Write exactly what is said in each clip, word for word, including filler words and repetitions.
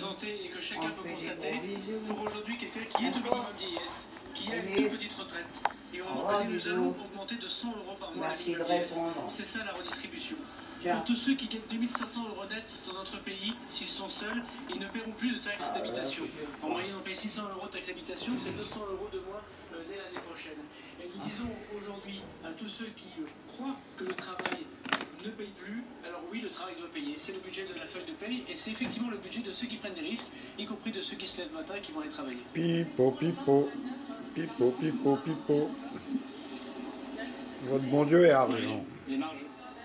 présenter et que chacun peut constater, pour aujourd'hui, quelqu'un qui est au minimum vieillesse, qui a une toute petite retraite. Et on connaît, nous allons augmenter de cent euros par mois la minimum vieillesse. C'est ça la redistribution. Pour tous ceux qui gagnent deux mille cinq cents euros net dans notre pays, s'ils sont seuls, ils ne paieront plus de taxes d'habitation. En moyenne, on paye six cents euros de taxes d'habitation, c'est deux cents euros de moins euh, dès l'année prochaine. Et nous disons aujourd'hui à tous ceux qui euh, croient que le travail ne paye plus, alors oui, le travail doit payer. C'est le budget de la feuille de paye et c'est effectivement le budget de ceux qui prennent des risques, y compris de ceux qui se lèvent le matin et qui vont aller travailler. Pipo, pipo, pipo, pipo, pipo. Votre bon Dieu est argent. Les marges.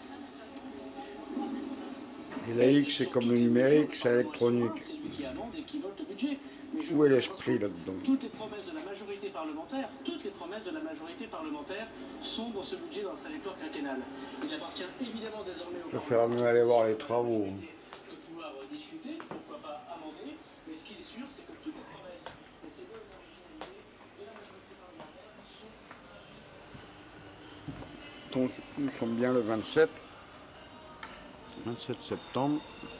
Et la X, c'est comme le numérique, c'est électronique. Où est l'esprit là-dedans? Toutes les promesses de la majorité parlementaire, toutes les promesses de la majorité parlementaire sont dans ce budget, dans la trajectoire quinquennale. Il appartient évidemment désormais au Je préfère mieux aller voir les travaux. de pouvoir discuter, pourquoi pas amender, mais ce qui est sûr, c'est que toutes les promesses et ces bonnes originalités de la majorité parlementaire sont... Donc, nous sommes bien le vingt-sept. vingt-sept septembre.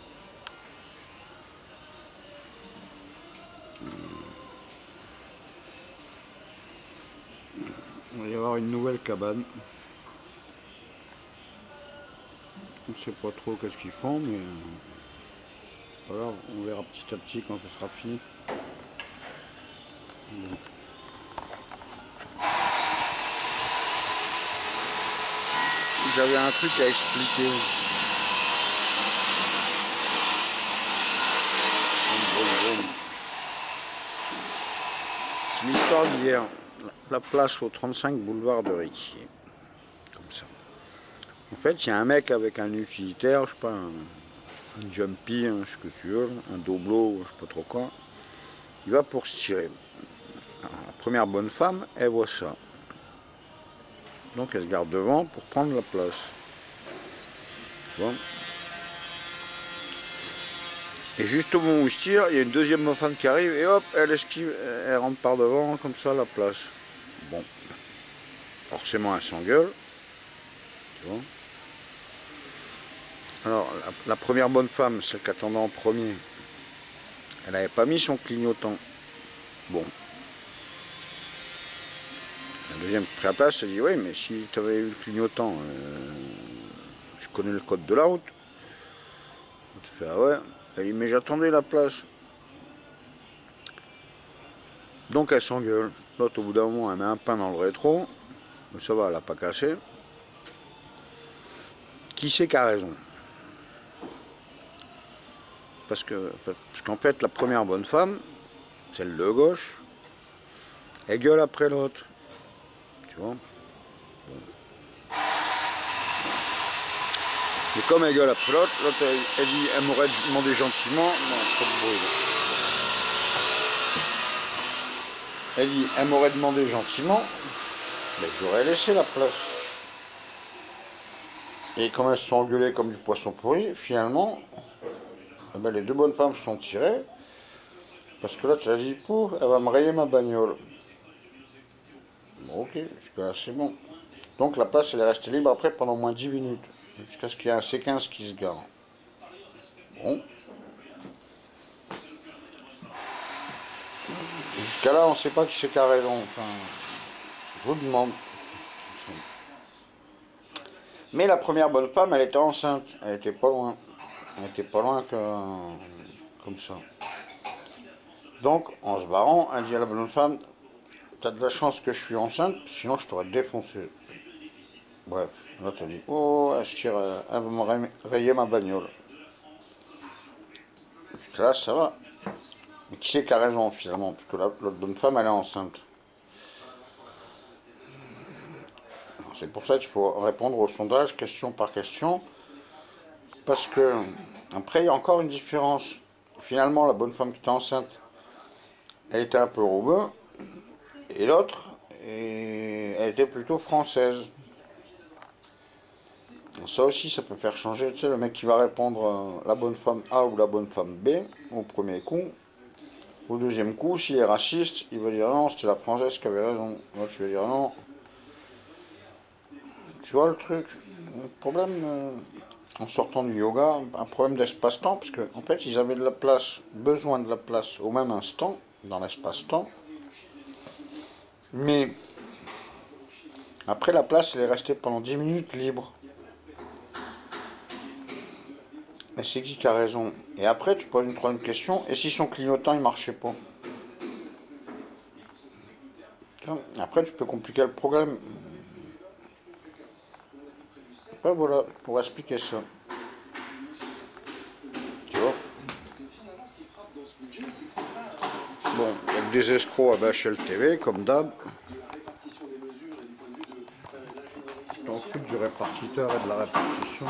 Il va y avoir une nouvelle cabane. On ne sait pas trop qu'est-ce qu'ils font, mais voilà, on verra petit à petit quand ce sera fini. J'avais un truc à expliquer. L'histoire d'hier, la place au trente-cinq boulevard de Riquier, comme ça. En fait, il y a un mec avec un utilitaire, je sais pas, un, un jumpy, hein, ce que tu veux, un doblo, je sais pas trop quoi. Il va pour se tirer. Alors, la première bonne femme, elle voit ça. Donc elle se garde devant pour prendre la place. Bon. Et juste au moment où il se tire, il y a une deuxième bonne femme qui arrive et hop, elle esquive, elle rentre par devant, comme ça, la place. Bon. Forcément, elle s'engueule. Tu vois. Alors, la, la première bonne femme, celle qui attendait en premier, elle n'avait pas mis son clignotant. Bon. La deuxième qui a pris la place, elle dit, oui, mais si tu avais eu le clignotant, euh, je connais le code de la route. Tu fais, ah ouais. Elle dit, mais j'attendais la place. Donc elle s'engueule. L'autre, au bout d'un moment, elle met un pain dans le rétro. Mais ça va, elle n'a pas cassé. Qui c'est qui a raison? Parce que, parce qu'en fait, la première bonne femme, celle de gauche, elle gueule après l'autre. Tu vois? Bon. Mais comme elle gueule après l'autre, l'autre elle, elle dit, elle m'aurait demandé gentiment, non, trop de bruit là. Elle dit, elle m'aurait demandé gentiment, mais j'aurais laissé la place. Et comme elles se sont engueulées comme du poisson pourri, finalement, eh ben, les deux bonnes femmes se sont tirées, parce que là, tu as dit, pou, elle va me rayer ma bagnole. Bon, ok, jusqu'à là, c'est bon. Donc la place, elle est restée libre après pendant au moins dix minutes. Jusqu'à ce qu'il y ait un C quinze qui se gare. Bon. Jusqu'à là, on ne sait pas qui c'est qui a raison. Enfin, je vous demande. Mais la première bonne femme, elle était enceinte. Elle était pas loin. Elle était pas loin que... comme ça. Donc, en se barrant, elle dit à la bonne femme, t'as de la chance que je suis enceinte, sinon je t'aurais défoncé. Bref. L'autre a dit, oh, elle se tire, elle va me rayer ma bagnole. Jusqu'à là, ça va. Mais qui c'est qui a raison, finalement? Parce que l'autre bonne femme, elle est enceinte. C'est pour ça qu'il faut répondre au sondage, question par question. Parce que, après, il y a encore une différence. Finalement, la bonne femme qui était enceinte, elle était un peu roubeuse. Et l'autre, elle était plutôt française. Ça aussi, ça peut faire changer, tu sais, le mec qui va répondre euh, la bonne femme A ou la bonne femme B, au premier coup. Au deuxième coup, s'il est raciste, il va dire non, c'était la française qui avait raison. Moi, je vais dire non. Tu vois le truc? Le problème, euh, en sortant du yoga, un problème d'espace-temps, parce qu'en en fait, ils avaient de la place, besoin de la place au même instant, dans l'espace-temps, mais après la place, elle est restée pendant dix minutes libre. Mais c'est qui qui a raison? Et après, tu poses une troisième question, et si son clignotant, il marchait pas? Après, tu peux compliquer le problème. Ouais, voilà, pour expliquer ça. Tu vois? Bon, avec des escrocs à B H L T V, comme d'hab. Tu t'en fous du répartiteur et de la répartition.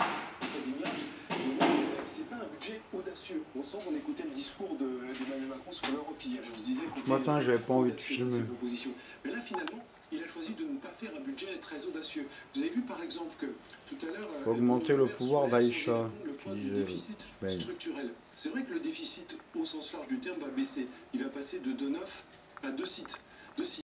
C'est pas un budget audacieux. On sent qu'on écoutait le discours d'Emmanuel Macron sur l'Europe hier. On se disait Ce matin, j'avais pas envie de filmer. Mais là, finalement, il a choisi de ne pas faire un budget très audacieux. Vous avez vu par exemple que tout à l'heure... Augmenter le pouvoir d'Aïcha. Le point du déficit structurel. C'est vrai que le déficit au sens large du terme va baisser. Il va passer de deux virgule neuf à deux sites.